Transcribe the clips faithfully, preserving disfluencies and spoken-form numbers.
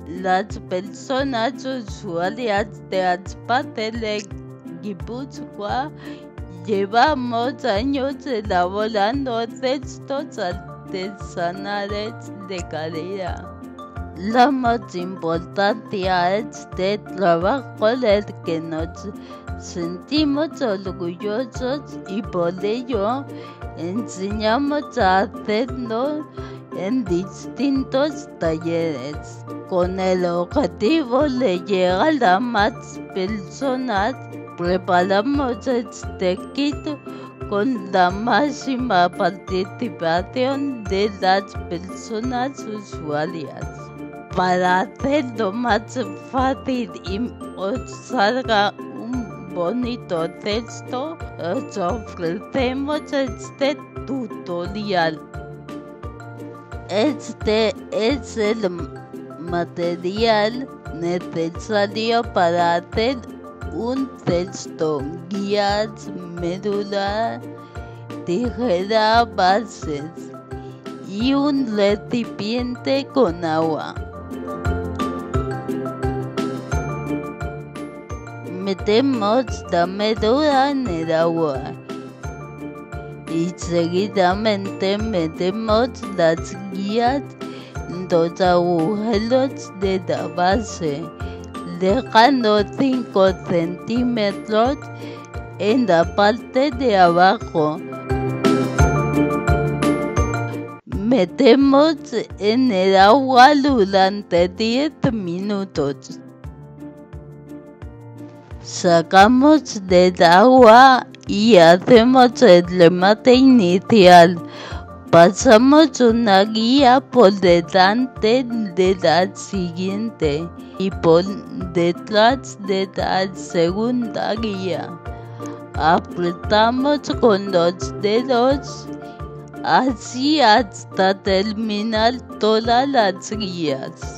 Las personas usuarias de Azpatelec, Guipúzcoa, llevamos años elaborando textos artesanales de calidad. La más importante a este trabajo del que nos sentimos orgullosos y por ello enseñamos a hacerlo en distintos talleres. Con el objetivo de llegar a más personas, preparamos este kit con la máxima participación de las personas usuarias. Para hacerlo más fácil y os salga un bonito texto, os ofrecemos este tutorial. Este es el material necesario para hacer un texto: guías, médula, tijera, bases y un recipiente con agua. Metemos la médula en el agua y seguidamente metemos las guías en los agujeros de la base, dejando cinco centímetros en la parte de abajo. Metemos en el agua durante diez minutos. Sacamos del agua y hacemos el remate inicial. Pasamos una guía por delante de la siguiente y por detrás de la segunda guía. Apretamos con los dedos así hasta terminar todas las guías.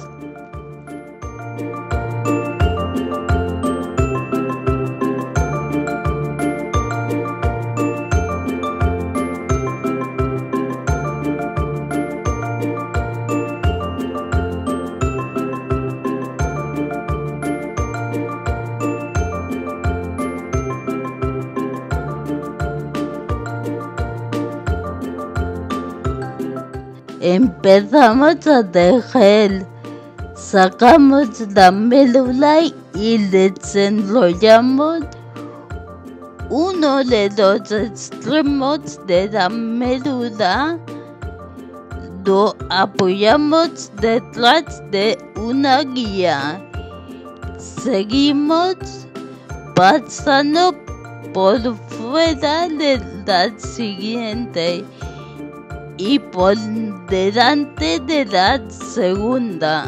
Empezamos a tejer, sacamos la médula y desenrollamos uno de los extremos de la médula, lo apoyamos detrás de una guía. Seguimos pasando por fuera de la siguiente y por delante de la segunda,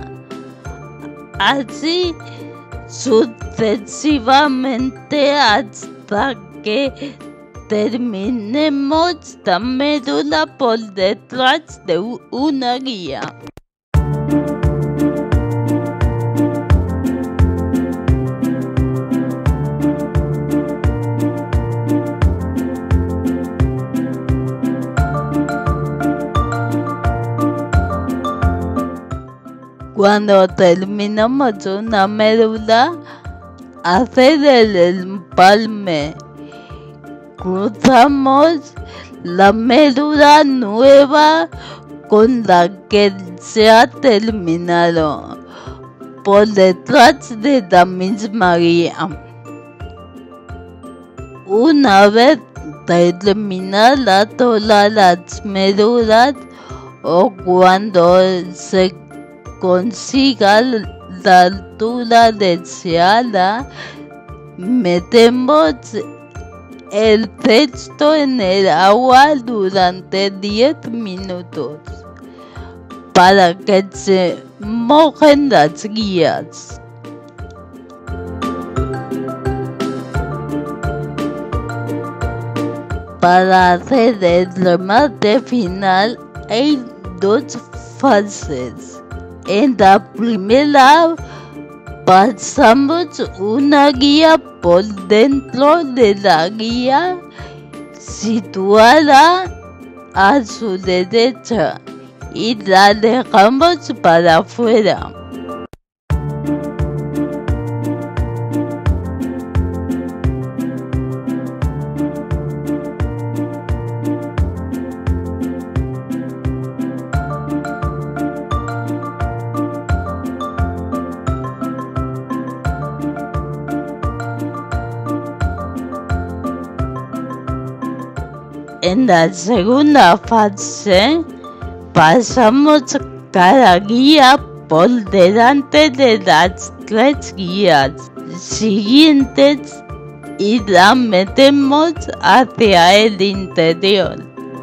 así sucesivamente hasta que terminemos la médula por detrás de una guía. Cuando terminamos una médula, hacer el empalme. Cruzamos la médula nueva con la que se ha terminado por detrás de la misma guía. Una vez terminadas todas las médulas o cuando se consiga la altura deseada, metemos el texto en el agua durante diez minutos para que se mojen las guías. Para hacer el remate final hay dos fases. En la primera pasamos una guía por dentro de la guía situada a su derecha y la dejamos para afuera. En la segunda fase, pasamos cada guía por delante de las tres guías siguientes y la metemos hacia el interior.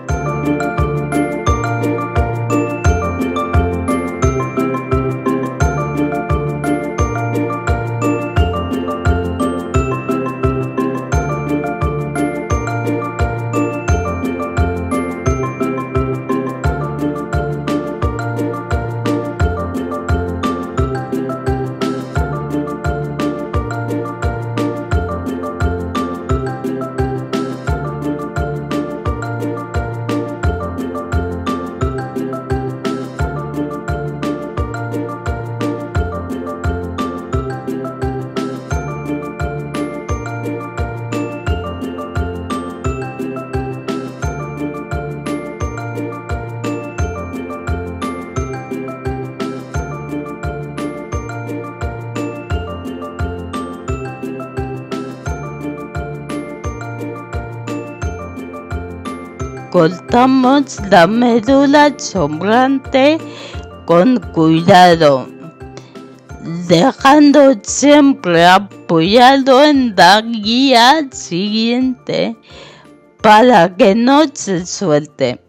Cortamos la médula sobrante con cuidado, dejando siempre apoyado en la guía siguiente para que no se suelte.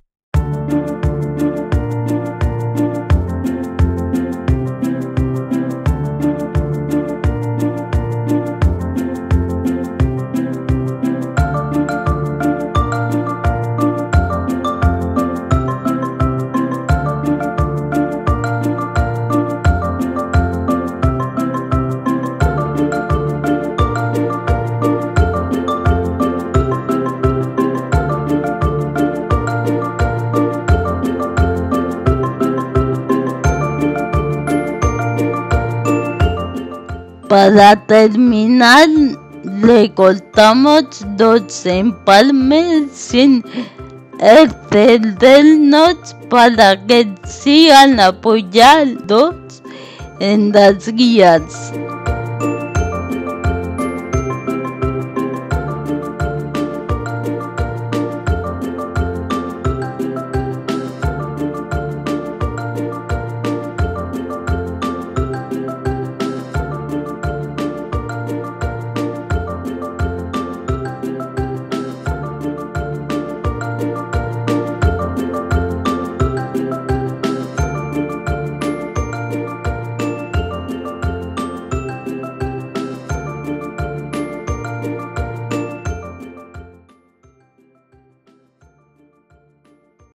Para terminar, le cortamos dos empalmes sin excedernos para que sigan apoyados en las guías.